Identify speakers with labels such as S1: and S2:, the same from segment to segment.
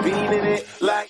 S1: bean in it like.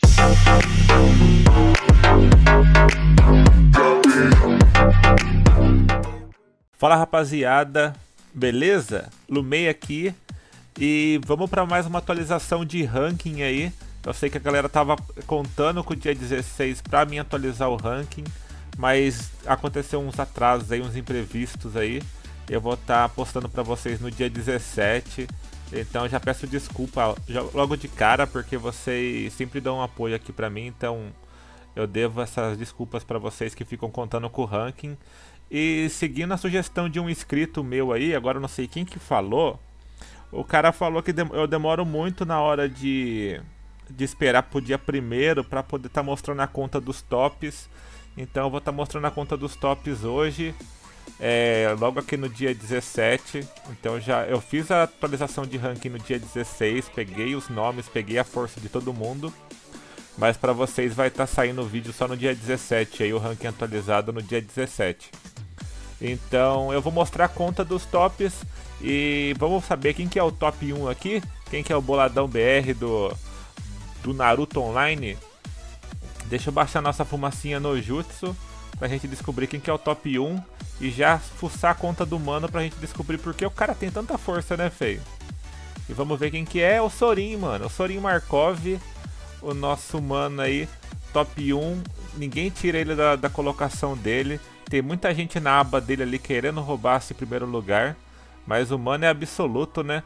S2: Fala rapaziada, beleza? Lumei aqui e vamos para mais uma atualização de ranking aí. Eu sei que a galera tava contando com o dia 16 para mim atualizar o ranking, mas aconteceu uns atrasos aí, uns imprevistos aí. Eu vou estar postando para vocês no dia 17, então já peço desculpa logo de cara, porque vocês sempre dão um apoio aqui para mim, então eu devo essas desculpas para vocês que ficam contando com o ranking. E seguindo a sugestão de um inscrito meu aí, agora eu não sei quem que falou, o cara falou que eu demoro muito na hora de esperar pro dia 1º para poder estar mostrando a conta dos tops. Então eu vou estar mostrando a conta dos tops hoje, logo aqui no dia 17. Então eu fiz a atualização de ranking no dia 16, peguei os nomes, peguei a força de todo mundo. Mas para vocês vai estar saindo o vídeo só no dia 17, aí o ranking atualizado no dia 17. Então eu vou mostrar a conta dos tops e vamos saber quem que é o top 1 aqui, quem que é o boladão BR do Naruto Online. Deixa eu baixar nossa fumacinha no Jutsu pra gente descobrir quem que é o top 1 e já fuçar a conta do mano pra gente descobrir porque o cara tem tanta força, né, feio? E vamos ver quem que é o Sorin, mano, o Sorin Markov, o nosso mano aí, top 1, ninguém tira ele da colocação dele. Tem muita gente na aba dele ali querendo roubar esse primeiro lugar, mas o mano é absoluto, né?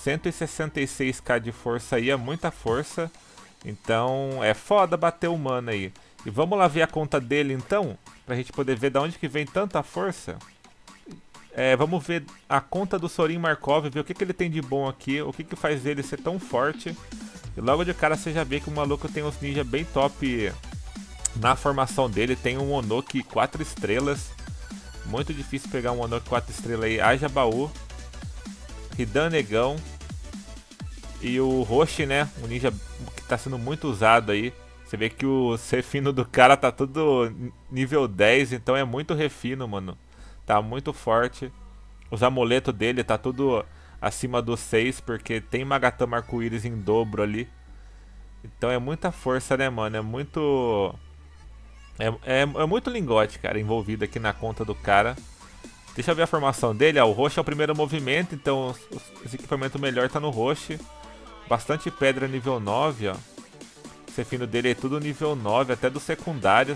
S2: 166k de força aí, é muita força. Então é foda bater o mano aí. E vamos lá ver a conta dele então, pra gente poder ver de onde que vem tanta força. Vamos ver a conta do Sorin Markov, ver o que ele tem de bom aqui, o que faz ele ser tão forte. E logo de cara você já vê que o maluco tem uns ninja bem top na formação dele. Tem um Onoki 4 estrelas. Muito difícil pegar um Onoki 4 estrelas aí. Haja baú. Hidan Negão. E o Roshi, né? Um ninja que tá sendo muito usado aí. Você vê que o refino do cara tá tudo nível 10. Então é muito refino, mano. Tá muito forte. Os amuletos dele tá tudo acima do 6, porque tem Magatama arco-íris em dobro ali. Então é muita força, né, mano? É muito... É muito lingote, cara, envolvido aqui na conta do cara. Deixa eu ver a formação dele. O Roshi é o primeiro movimento, então esse equipamento melhor tá no Roshi. Bastante pedra nível 9, ó. Esse refino dele é tudo nível 9, até dos secundários.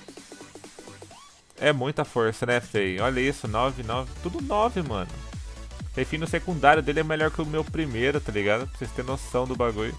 S2: É muita força, né, feio? Olha isso, 9, 9, tudo 9, mano. O refino secundário dele é melhor que o meu primeiro, tá ligado? Pra vocês terem noção do bagulho.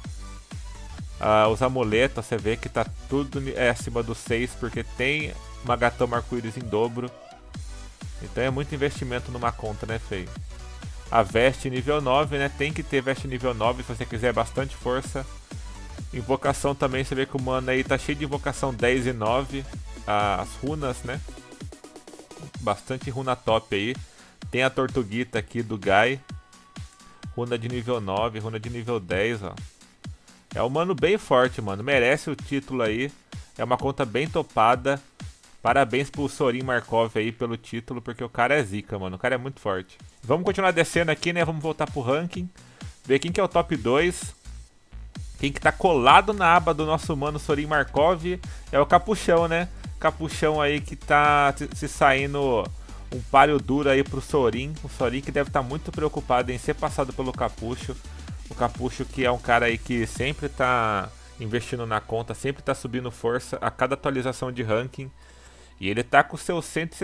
S2: Os amuletos, você vê que tá tudo acima do 6, porque tem Magatama arco-íris em dobro. Então é muito investimento numa conta, né, feio? A veste nível 9, né? Tem que ter veste nível 9 se você quiser bastante força. Invocação também, você vê que o mano aí tá cheio de invocação 10 e 9. As runas, né? Bastante runa top aí. Tem a Tortuguita aqui do Guy. Runa de nível 9, runa de nível 10, ó. É um mano bem forte, mano. Merece o título aí. É uma conta bem topada. Parabéns pro Sorin Markov aí pelo título, porque o cara é zica, mano. O cara é muito forte. Vamos continuar descendo aqui, né? Vamos voltar pro ranking. Ver quem que é o top 2. Quem que tá colado na aba do nosso mano Sorin Markov é o Capuchão, né? Capuchão aí que tá se saindo um páreo duro aí pro Sorin. O Sorin que deve estar muito preocupado em ser passado pelo Capucho. O Capucho que é um cara aí que sempre tá investindo na conta, sempre tá subindo força a cada atualização de ranking. E ele tá com seus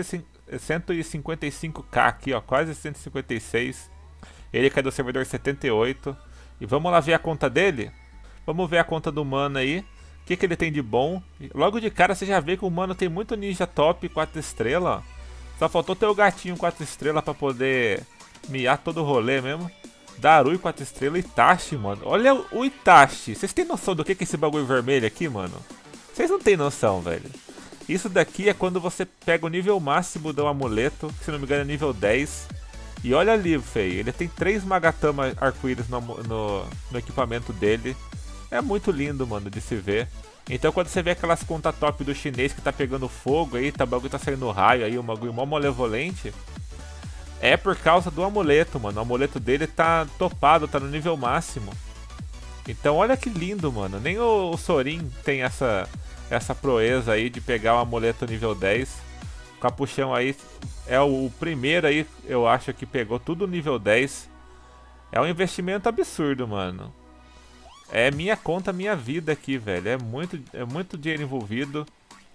S2: 155k aqui, ó, quase 156. Ele que é do servidor 78. E vamos lá ver a conta dele? Vamos ver a conta do mano aí. O que ele tem de bom? Logo de cara você já vê que o mano tem muito ninja top 4 estrelas, ó. Só faltou ter o gatinho 4 estrelas pra poder miar todo o rolê mesmo. Darui 4 estrelas, Itachi, mano. Olha o Itachi. Vocês têm noção do que é esse bagulho vermelho aqui, mano? Vocês não tem noção, velho. Isso daqui é quando você pega o nível máximo do amuleto, que se não me engano é nível 10. E olha ali, feio. Ele tem 3 Magatama arco-íris no equipamento dele. É muito lindo, mano, de se ver. Então quando você vê aquelas contas top do chinês que tá pegando fogo aí, o bagulho tá saindo raio aí, um bagulho mó malevolente, é por causa do amuleto, mano. O amuleto dele tá topado, tá no nível máximo. Então olha que lindo, mano. Nem o Sorin tem essa proeza aí de pegar um amuleto nível 10. O Capuchão aí é o primeiro aí, eu acho, que pegou tudo nível 10. É um investimento absurdo, mano. É minha conta, minha vida aqui, velho. É muito dinheiro envolvido.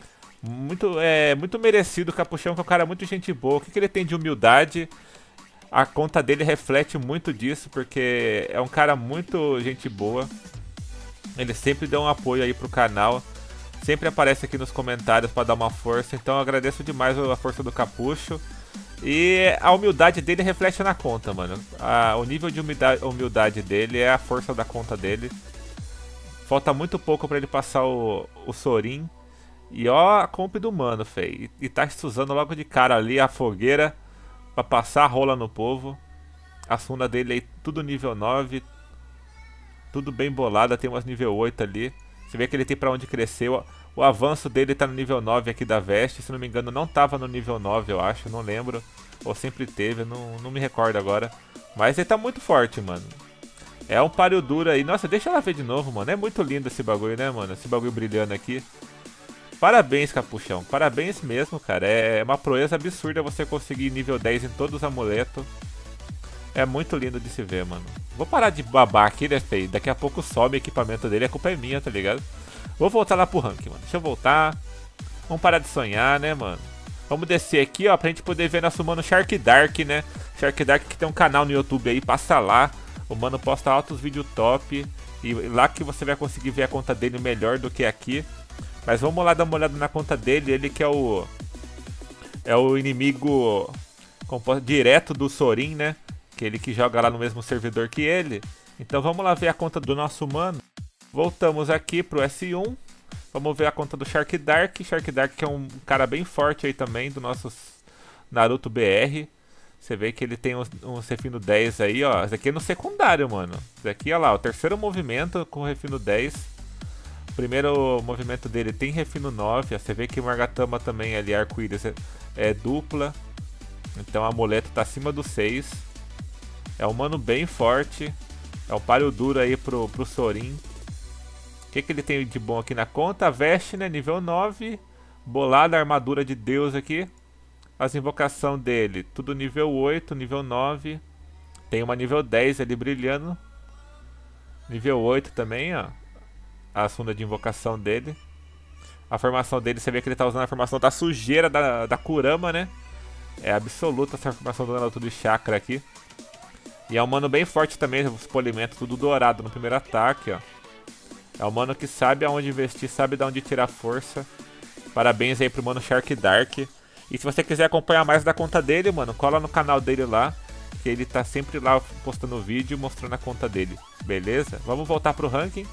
S2: Muito merecido o Capuchão, que é um cara muito gente boa. O que ele tem de humildade? A conta dele reflete muito disso, porque é um cara muito gente boa. Ele sempre dá um apoio aí pro canal. Sempre aparece aqui nos comentários para dar uma força. Então eu agradeço demais a força do Capucho. E a humildade dele reflete na conta, mano. O nível de humildade dele é a força da conta dele. Falta muito pouco para ele passar o Sorin. E ó a comp do mano, fei. E tá usando logo de cara ali a fogueira pra passar a rola no povo. A Suna dele aí tudo nível 9. Tudo bem bolada, tem umas nível 8 ali. Você vê que ele tem pra onde crescer. O avanço dele tá no nível 9 aqui da veste. Se não me engano não tava no nível 9, eu acho, não lembro. Ou sempre teve, não me recordo agora. Mas ele tá muito forte, mano. É um páreo duro aí. Nossa, deixa ela ver de novo, mano. É muito lindo esse bagulho, né, mano? Esse bagulho brilhando aqui. Parabéns, Capuchão. Parabéns mesmo, cara. É uma proeza absurda você conseguir nível 10 em todos os amuletos. É muito lindo de se ver, mano. Vou parar de babar aqui, né, feio? Daqui a pouco sobe o equipamento dele, a culpa é minha, tá ligado? Vou voltar lá pro ranking, mano. Deixa eu voltar. Vamos parar de sonhar, né, mano? Vamos descer aqui, ó, pra gente poder ver nosso mano Shark Dark, né? Shark Dark que tem um canal no YouTube aí, passa lá. O mano posta altos vídeos top. E lá que você vai conseguir ver a conta dele melhor do que aqui. Mas vamos lá dar uma olhada na conta dele. Ele que é o inimigo direto do Sorin, né? Que ele que joga lá no mesmo servidor que ele. Então vamos lá ver a conta do nosso mano. Voltamos aqui pro S1. Vamos ver a conta do Shark Dark. Shark Dark que é um cara bem forte aí também, do nosso Naruto BR. Você vê que ele tem um refino 10 aí, ó. Esse aqui é no secundário, mano. Esse aqui, ó lá, o terceiro movimento com refino 10. O primeiro movimento dele tem refino 9. Ó. Você vê que o Margatama também ali, arco-íris, é dupla. Então o amuleto tá acima do 6. É um mano bem forte. É um páreo duro aí pro Sorin. O que ele tem de bom aqui na conta? A veste, né? Nível 9. Bolada, armadura de Deus aqui. As invocações dele, tudo nível 8, nível 9. Tem uma nível 10 ali brilhando. Nível 8 também, ó. A Suna de invocação dele. A formação dele, você vê que ele tá usando a formação da sujeira da Kurama, né? É absoluta essa formação do Naruto de chakra aqui. E é um mano bem forte também, os polimentos tudo dourado no primeiro ataque, ó. É um mano que sabe aonde investir, sabe de onde tirar força. Parabéns aí pro mano Shark Dark. E se você quiser acompanhar mais da conta dele, mano, cola no canal dele lá. Que ele tá sempre lá postando vídeo mostrando a conta dele. Beleza? Vamos voltar pro ranking.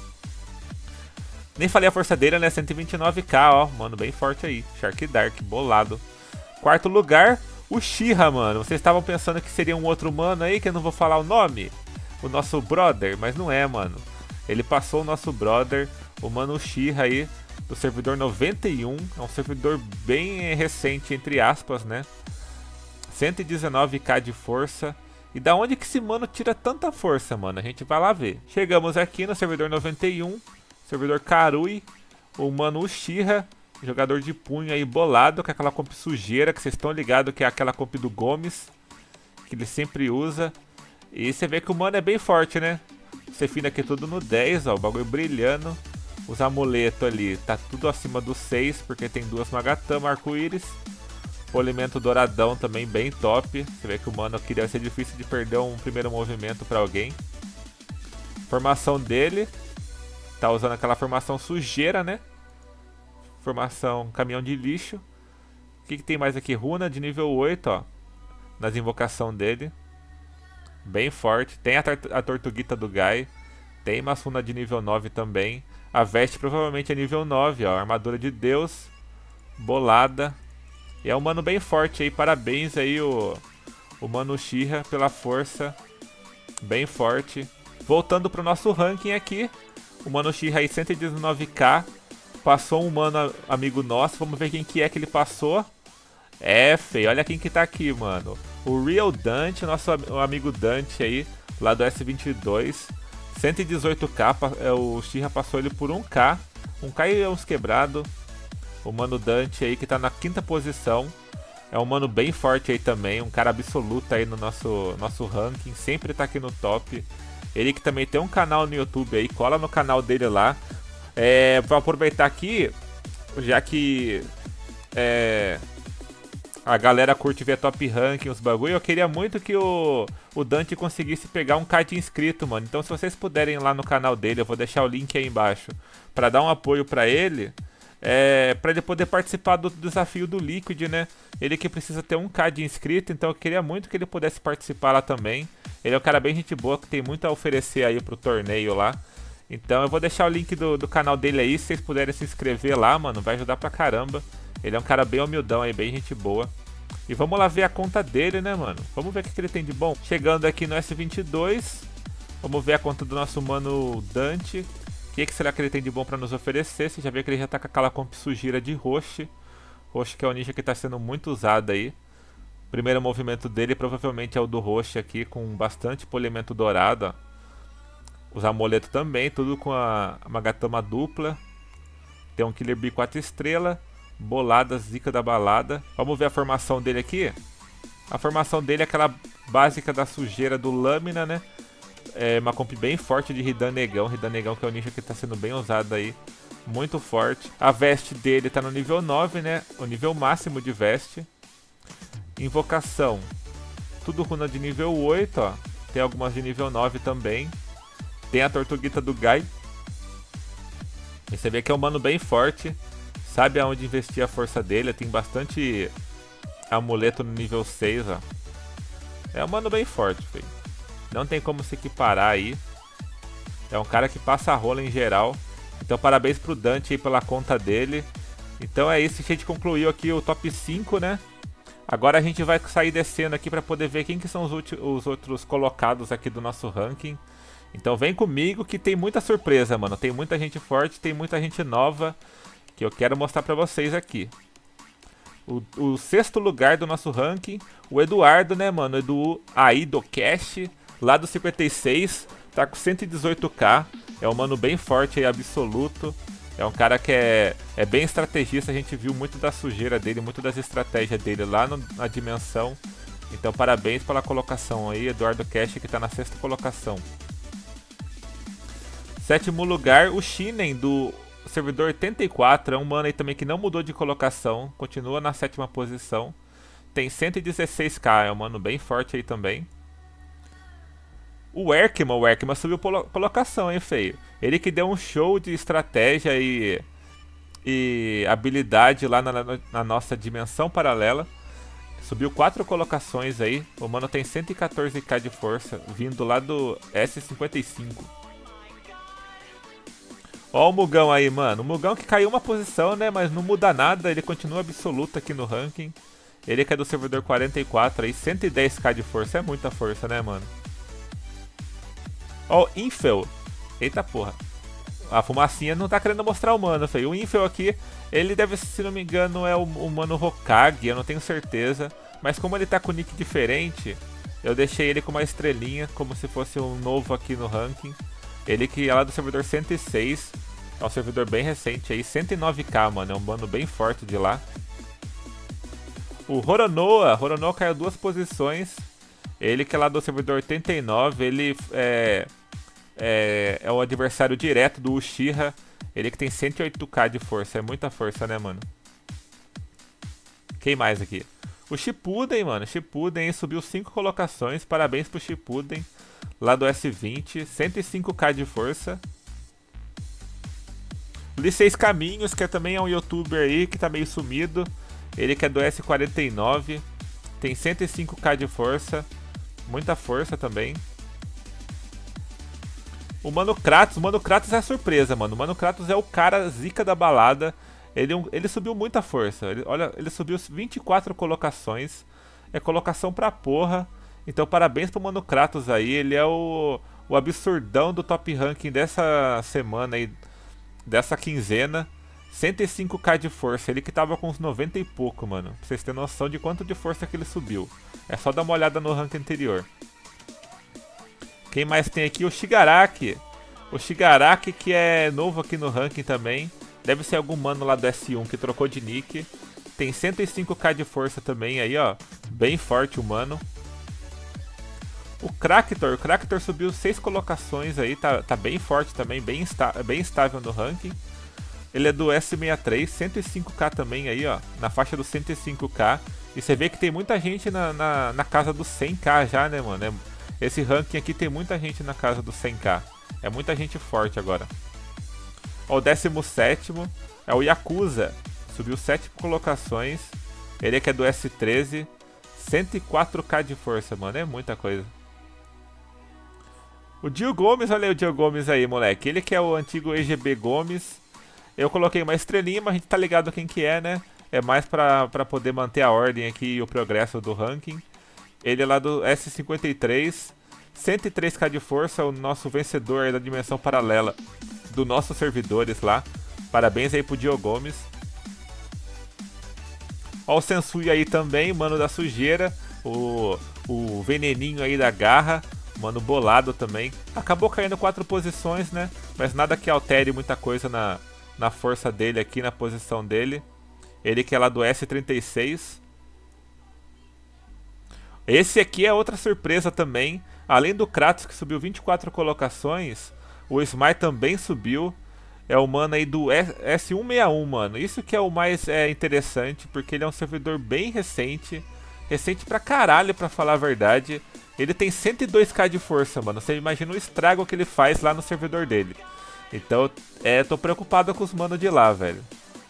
S2: Nem falei a força dele, né? 129k, ó. Mano, bem forte aí. Shark Dark, bolado. Quarto lugar, o Shira, mano. Vocês estavam pensando que seria um outro mano aí, que eu não vou falar o nome? O nosso brother, mas não é, mano. Ele passou o nosso brother, o mano Shira aí, do servidor 91. É um servidor bem recente, entre aspas, né? 119k de força. E da onde que esse mano tira tanta força, mano? A gente vai lá ver. Chegamos aqui no servidor 91, servidor Karui, o mano Uchiha, jogador de punho aí bolado, com aquela comp sujeira, que vocês estão ligados que é aquela comp do Gomes, que ele sempre usa. E você vê que o mano é bem forte, né? Você fina aqui tudo no 10, ó, o bagulho brilhando. Os amuletos ali, tá tudo acima do 6, porque tem duas Magatama, arco-íris. Polimento douradão também bem top. Você vê que o mano queria ser difícil de perder um primeiro movimento pra alguém. Formação dele, tá usando aquela formação sujeira, né? Formação caminhão de lixo. O que tem mais aqui? Runa de nível 8, ó. Nas invocações dele. Bem forte. Tem a Tortuguita do Gai. Tem uma Suna de nível 9 também. A veste provavelmente é nível 9, ó. Armadura de Deus. Bolada. E é um mano bem forte aí. Parabéns aí o mano Uchiha pela força. Bem forte. Voltando pro nosso ranking aqui. O mano Uchiha aí 119k. Passou um mano amigo nosso. Vamos ver quem que é que ele passou. É, feio. Olha quem que tá aqui, mano. O Real Dante, nosso amigo Dante aí, lá do S22. 118k, o Uchiha passou ele por 1k. 1k e uns quebrado. O mano Dante aí que tá na 5ª posição. É um mano bem forte aí também, um cara absoluto aí no nosso ranking, sempre tá aqui no top. Ele que também tem um canal no YouTube aí, cola no canal dele lá. Vou aproveitar aqui, já que a galera curte ver top ranking, os bagulho, eu queria muito que o Dante conseguisse pegar um K de inscrito, mano. Então se vocês puderem ir lá no canal dele, eu vou deixar o link aí embaixo, pra dar um apoio pra ele. Pra ele poder participar do desafio do Liquid, né? Ele que precisa ter 1k de inscrito, então eu queria muito que ele pudesse participar lá também. Ele é um cara bem gente boa, que tem muito a oferecer aí pro torneio lá. Então eu vou deixar o link do canal dele aí, se vocês puderem se inscrever lá, mano, vai ajudar pra caramba. Ele é um cara bem humildão aí, bem gente boa. E vamos lá ver a conta dele, né, mano? Vamos ver o que ele tem de bom. Chegando aqui no S22, vamos ver a conta do nosso mano Dante. O que será que ele tem de bom pra nos oferecer? Você já vê que ele já tá com aquela comp Sugira de Roche. Roche que é o ninja que tá sendo muito usado aí. O primeiro movimento dele provavelmente é o do Roche aqui, com bastante polimento dourado, ó. Os amuletos também, tudo com a Magatama dupla. Tem um Killer Bee 4 estrelas. Bolada, zica da balada. Vamos ver a formação dele aqui. A formação dele é aquela básica da sujeira do Lâmina, né? É uma comp bem forte de Hidan Negão. Hidan Negão que é o ninja que está sendo bem usado aí. Muito forte. A veste dele está no nível 9, né? O nível máximo de veste. Invocação. Tudo runa de nível 8, ó. Tem algumas de nível 9 também. Tem a Tortuguita do Gai. E você vê que é um mano bem forte. Sabe aonde investir a força dele. Tem bastante amuleto no nível 6, ó. É um mano bem forte, filho. Não tem como se equiparar aí. É um cara que passa a rola em geral. Então parabéns pro Dante aí pela conta dele. Então é isso, a gente concluiu aqui o top 5, né? Agora a gente vai sair descendo aqui para poder ver quem que são os outros colocados aqui do nosso ranking. Então vem comigo que tem muita surpresa, mano. Tem muita gente forte, tem muita gente nova que eu quero mostrar pra vocês aqui. O 6º lugar do nosso ranking, o Eduardo, né, mano? Edu aí do Cash, lá do 56, tá com 118k. É um mano bem forte aí, absoluto. É um cara que é bem estrategista, a gente viu muito da sujeira dele, muito das estratégias dele lá na dimensão. Então parabéns pela colocação aí, Eduardo Cash, que tá na 6ª colocação. 7º lugar, o Shinen do servidor 84, é um mano aí também que não mudou de colocação, continua na 7ª posição. Tem 116k, é um mano bem forte aí também. O Erkman subiu colocação, hein, feio? Ele que deu um show de estratégia e habilidade lá na nossa dimensão paralela. Subiu 4 colocações aí. O mano tem 114k de força, vindo lá do S55. Ó o Mugão aí, mano. O Mugão que caiu uma posição, né? Mas não muda nada, ele continua absoluto aqui no ranking. Ele que é do servidor 44 aí, 110k de força. É muita força, né, mano? Ó, o Infel. Eita porra. A fumacinha não tá querendo mostrar o mano, feio. O Infel aqui, ele deve, se não me engano, é o mano Hokage, eu não tenho certeza. Mas como ele tá com nick diferente, eu deixei ele com uma estrelinha, como se fosse um novo aqui no ranking. Ele que é lá do servidor 106, é um servidor bem recente aí, 109k, mano. É um mano bem forte de lá. O Roronoa caiu 2 posições. Ele que é lá do servidor 89, ele é o adversário direto do Uchiha. Ele que tem 108k de força, é muita força, né, mano? Quem mais aqui? O Shippuden, mano. Shippuden subiu 5 colocações, parabéns pro Shippuden. Lá do S20, 105k de força. O Liceis Caminhos, que também é um youtuber aí, que tá meio sumido. Ele que é do S49, tem 105k de força. Muita força também. O Mano Kratos é a surpresa, mano. O Mano Kratos é o cara zica da balada. Ele subiu muita força. Ele subiu 24 colocações. É colocação pra porra. Então parabéns pro Mano Kratos aí. Ele é o absurdão do top ranking dessa semana aí. Dessa quinzena. 105k de força. Ele que tava com uns 90 e pouco, mano. Pra vocês terem noção de quanto de força que ele subiu. É só dar uma olhada no ranking anterior. Quem mais tem aqui? O Shigaraki. O Shigaraki, que é novo aqui no ranking também. Deve ser algum mano lá do S1 que trocou de nick. Tem 105k de força também aí, ó. Bem forte o mano. O Kractor subiu 6 colocações aí, tá bem forte também, bem estável no ranking. Ele é do S63, 105k também aí, ó, na faixa dos 105k. E você vê que tem muita gente na casa dos 100k já, né, mano? Esse ranking aqui tem muita gente na casa dos 100k. É muita gente forte agora. Ó, o 17º é o Yakuza, subiu 7 colocações. Ele é que é do S13, 104k de força, mano, é muita coisa. O Dio Gomes, olha aí o Dio Gomes aí, moleque. Ele que é o antigo EGB Gomes. Eu coloquei uma estrelinha, mas a gente tá ligado quem que é, né? É mais pra poder manter a ordem aqui e o progresso do ranking. Ele é lá do S53, 103k de força, o nosso vencedor aí da dimensão paralela dos nossos servidores lá. Parabéns aí pro Dio Gomes. Ó o Sensui aí também, mano da sujeira. O veneninho aí da garra. Mano bolado também. Acabou caindo 4 posições, né? Mas nada que altere muita coisa na força dele aqui, na posição dele. Ele que é lá do S36. Esse aqui é outra surpresa também. Além do Kratos que subiu 24 colocações, o Smite também subiu. É o mano aí do S161, mano. Isso que é o mais interessante, porque ele é um servidor bem recente. Recente pra caralho, pra falar a verdade. Ele tem 102k de força, mano. Você imagina o estrago que ele faz lá no servidor dele. Então, tô preocupado com os manos de lá, velho.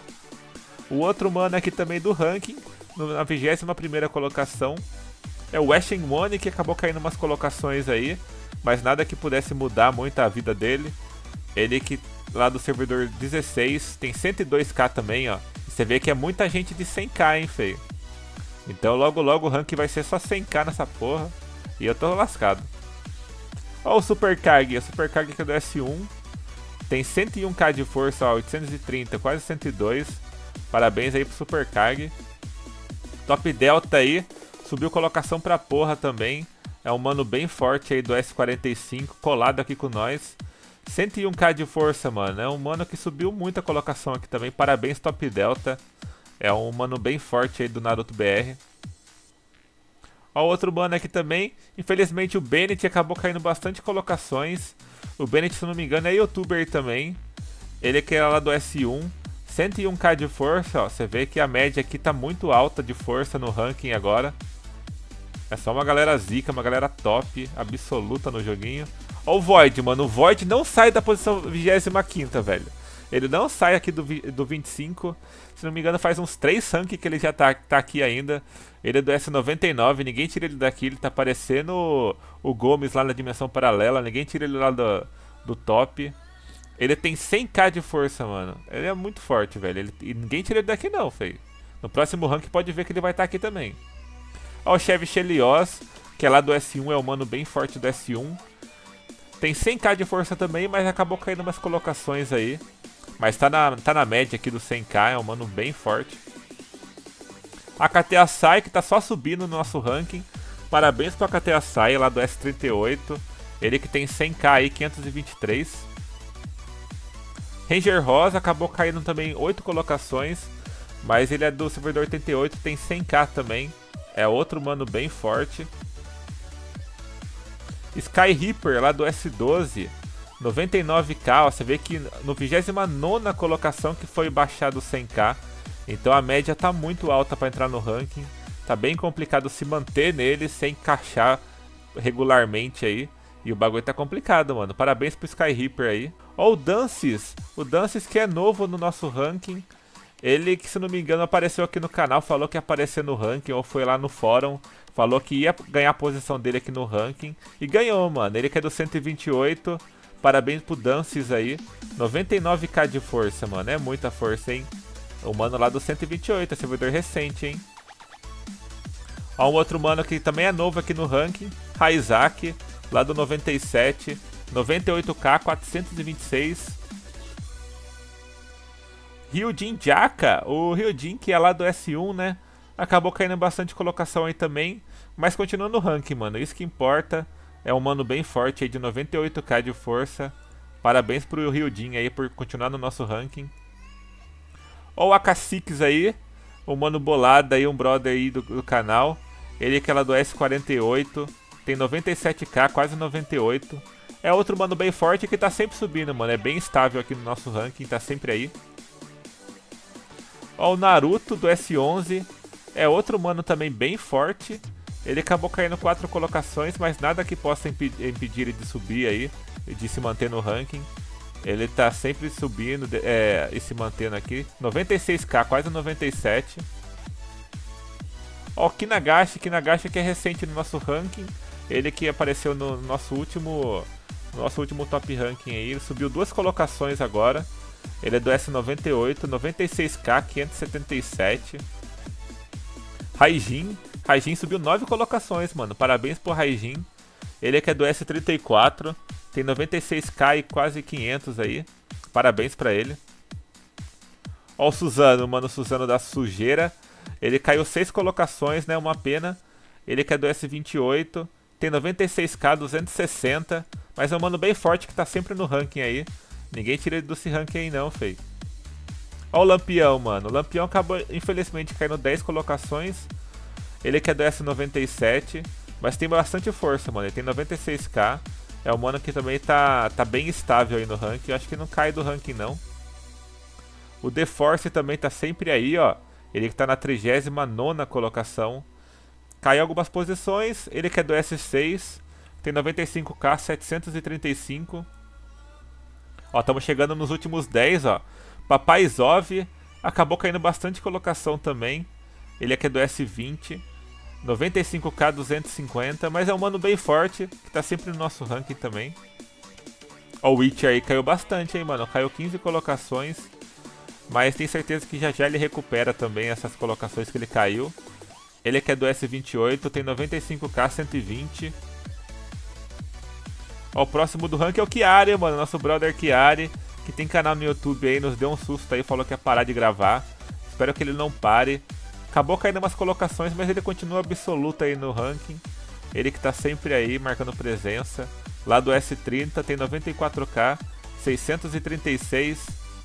S2: O outro mano aqui também do ranking, na 21ª colocação, é o Ashen One, que acabou caindo umas colocações aí, mas nada que pudesse mudar muito a vida dele. Ele que lá do servidor 16 tem 102k também, ó. Você vê que é muita gente de 100k, hein, feio. Então logo logo o ranking vai ser só 100k nessa porra. E eu tô lascado. Ó o Super Kage. O Super Kage que é do S1. Tem 101k de força, ó, 830, quase 102. Parabéns aí pro Super Kage. Top Delta aí. Subiu colocação pra porra também. É um mano bem forte aí do S45. Colado aqui com nós. 101k de força, mano. É um mano que subiu muita colocação aqui também. Parabéns, Top Delta. É um mano bem forte aí do Naruto BR. Ó, outro mano aqui também. Infelizmente o Bennett acabou caindo bastante colocações. O Bennett, se não me engano, é youtuber também. Ele que é lá do S1. 101k de força, ó. Você vê que a média aqui tá muito alta de força no ranking agora. É só uma galera zica, uma galera top, absoluta no joguinho. Ó o Void, mano. O Void não sai da posição 25ª, velho. Ele não sai aqui do 25. Se não me engano, faz uns 3 rank que ele já tá aqui ainda. Ele é do S99, ninguém tira ele daqui. Ele tá parecendo o Gomes lá na dimensão paralela. Ninguém tira ele lá do top. Ele tem 100k de força, mano. Ele é muito forte, velho. E ninguém tira ele daqui não, feio. No próximo rank pode ver que ele vai estar aqui também. Ó o Chevy Chelios, que é lá do S1, é o mano bem forte do S1. Tem 100k de força também, mas acabou caindo umas colocações aí. Mas tá na média aqui do 100k, é um mano bem forte. A KTA Sai, que tá só subindo no nosso ranking. Parabéns pra KTA Sai, lá do S38. Ele que tem 100k aí, 523. Ranger Rosa acabou caindo também 8 colocações. Mas ele é do servidor 88, tem 100k também. É outro mano bem forte. Sky Reaper, lá do S12. 99k, ó, você vê que no 29ª colocação que foi baixado 100k. Então a média tá muito alta para entrar no ranking. Tá bem complicado se manter nele sem encaixar regularmente aí. E o bagulho tá complicado, mano. Parabéns pro Sky Reaper aí. Ó o Dances. O Dances que é novo no nosso ranking. Ele que, se não me engano, apareceu aqui no canal. Falou que ia aparecer no ranking ou foi lá no fórum. Falou que ia ganhar a posição dele aqui no ranking. E ganhou, mano. Ele que é do 128. Parabéns pro Dances aí. 99k de força, mano. É muita força, hein? O mano lá do 128, é servidor recente, hein? Ó, um outro mano que também é novo aqui no ranking. Raizak, lá do 97. 98k, 426. Ryujin Jaka. O Ryujin que é lá do S1, né? Acabou caindo bastante colocação aí também. Mas continua no ranking, mano. Isso que importa. É um mano bem forte aí de 98k de força. Parabéns pro Ryujin aí por continuar no nosso ranking. Ó o Akasix aí, o mano bolado aí, um brother aí do canal. Ele que é lá do S48, tem 97k, quase 98. É outro mano bem forte que tá sempre subindo, mano. É bem estável aqui no nosso ranking, tá sempre aí. Ó o Naruto do S11, é outro mano também bem forte. Ele acabou caindo 4 colocações, mas nada que possa impedir ele de subir aí, de se manter no ranking. Ele tá sempre subindo e se mantendo aqui. 96k, quase 97. Ó, o Kinagashi que é recente no nosso ranking. Ele que apareceu no nosso último top ranking aí. Ele subiu 2 colocações agora. Ele é do S98, 96k, 577. Raijin subiu 9 colocações, mano. Parabéns pro Raijin. Ele que é do S34, tem 96k e quase 500 aí. Parabéns pra ele. Ó o Suzano, mano, o Suzano da sujeira. Ele caiu 6 colocações, né, uma pena. Ele que é do S28, tem 96k, 260. Mas é um mano bem forte que tá sempre no ranking aí. Ninguém tira ele desse ranking aí não, feio. Ó o Lampião, mano. O Lampião acabou, infelizmente, caindo 10 colocações. Ele que é do S97, mas tem bastante força, mano. Ele tem 96k. É um mano que também tá bem estável aí no ranking. Eu acho que não cai do ranking, não. O The Force também tá sempre aí, ó. Ele que tá na 39ª colocação. Caiu algumas posições. Ele que é do S6, tem 95k, 735. Ó, estamos chegando nos últimos 10, ó. Papai Zov acabou caindo bastante colocação também. Ele aqui é do S20, 95k, 250, mas é um mano bem forte, que tá sempre no nosso ranking também. Ó, o Witcher aí caiu bastante, hein, mano. Caiu 15 colocações, mas tenho certeza que já ele recupera também essas colocações que ele caiu. Ele aqui é do S28, tem 95k, 120. Ó, o próximo do ranking é o Chiari, mano, nosso brother Chiari, que tem canal no YouTube aí, nos deu um susto aí, falou que ia parar de gravar. Espero que ele não pare. Acabou caindo umas colocações, mas ele continua absoluto aí no ranking. Ele que tá sempre aí, marcando presença. Lá do S30, tem 94k, 636.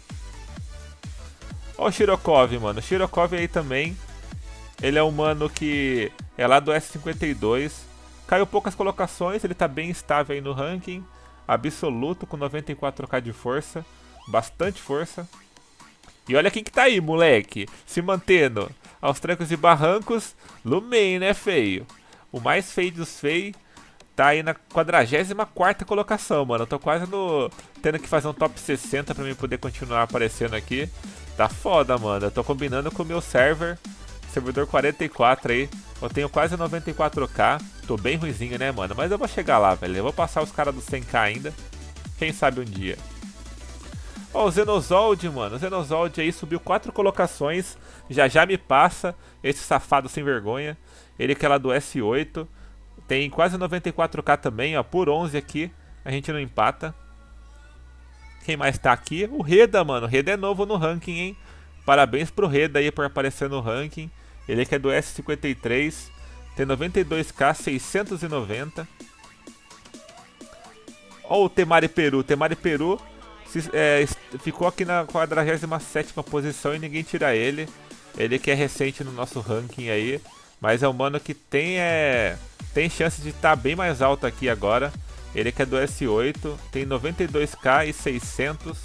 S2: Ó o Shirokov, mano. O Shirokov aí também. Ele é um mano que é lá do S52. Caiu poucas colocações, ele tá bem estável aí no ranking. Absoluto, com 94k de força. Bastante força. E olha quem que tá aí, moleque. Se mantendo aos trancos e barrancos. Lumei, né, feio? O mais feio dos feios. Tá aí na 44ª colocação, mano. Eu tô quase tendo que fazer um top 60 pra mim poder continuar aparecendo aqui. Tá foda, mano. Eu tô combinando com o meu servidor 44 aí. Eu tenho quase 94k. Tô bem ruizinho, né, mano? Mas eu vou chegar lá, velho. Eu vou passar os caras do 100k ainda. Quem sabe um dia. Ó, o Xenozold, mano. O Xenozold aí subiu 4 colocações. Já me passa. Esse safado sem vergonha. Ele que é lá do S8. Tem quase 94k também, ó. Por 11 aqui. A gente não empata. Quem mais tá aqui? O Reda, mano. O Reda é novo no ranking, hein? Parabéns pro Reda aí por aparecer no ranking. Ele que é do S53. Tem 92k, 690. Ó o Temari Peru. Temari Peru ficou aqui na 47ª posição e ninguém tira ele. Ele que é recente no nosso ranking aí. Mas é um mano que tem chance de estar bem mais alto aqui agora. Ele que é do S8. Tem 92k e 600.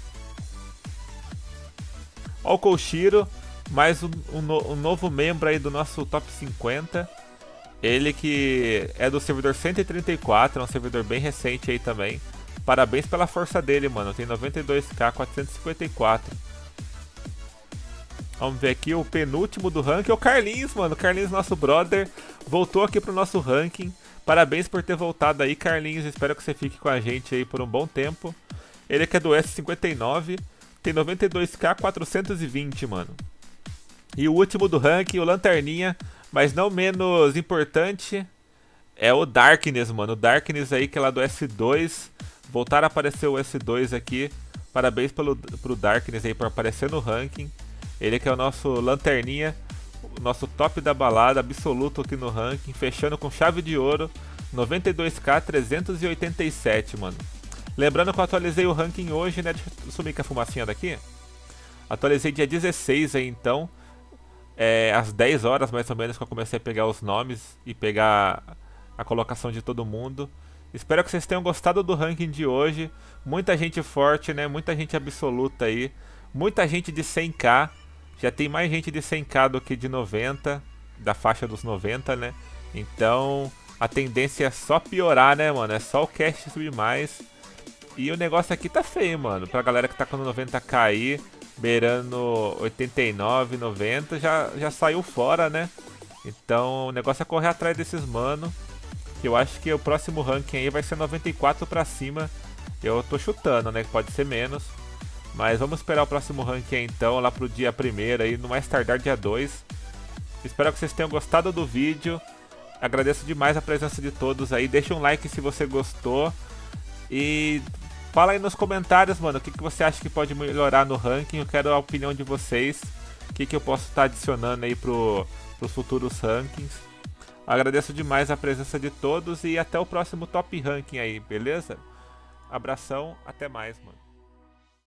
S2: Ó o Koshiro. Mais um novo membro aí do nosso top 50. Ele que é do servidor 134, é um servidor bem recente aí também. Parabéns pela força dele, mano. Tem 92k, 454. Vamos ver aqui o penúltimo do ranking, é o Carlinhos, mano. O Carlinhos, nosso brother, voltou aqui pro nosso ranking. Parabéns por ter voltado aí, Carlinhos. Espero que você fique com a gente aí por um bom tempo. Ele que é do S59, tem 92k, 420, mano. E o último do ranking, o Lanterninha, mas não menos importante, é o Darkness, mano. O Darkness aí que é lá do S2. Voltaram a aparecer o S2 aqui. Parabéns pro Darkness aí por aparecer no ranking. Ele que é o nosso Lanterninha, o nosso top da balada, absoluto aqui no ranking. Fechando com chave de ouro, 92k, 387, mano. Lembrando que eu atualizei o ranking hoje, né? Deixa eu sumir com a fumacinha daqui. Atualizei dia 16 aí, então. Às 10 horas mais ou menos que eu comecei a pegar os nomes e pegar a colocação de todo mundo. Espero que vocês tenham gostado do ranking de hoje. Muita gente forte, né? Muita gente absoluta aí. Muita gente de 100k. Já tem mais gente de 100k do que de 90. Da faixa dos 90, né? Então a tendência é só piorar, né, mano? É só o cast subir mais. E o negócio aqui tá feio, mano. Pra galera que tá com 90k aí, beirando 89, 90, já saiu fora, né? Então o negócio é correr atrás desses mano. Eu acho que o próximo ranking aí vai ser 94 pra cima. Eu tô chutando, né? Que pode ser menos. Mas vamos esperar o próximo ranking aí, então, lá pro dia 1º aí, no mais tardar dia 2. Espero que vocês tenham gostado do vídeo. Agradeço demais a presença de todos aí. Deixa um like se você gostou. E fala aí nos comentários, mano, o que você acha que pode melhorar no ranking. Eu quero a opinião de vocês. O que eu posso estar adicionando aí pros futuros rankings. Agradeço demais a presença de todos e até o próximo Top Ranking aí, beleza? Abração, até mais, mano.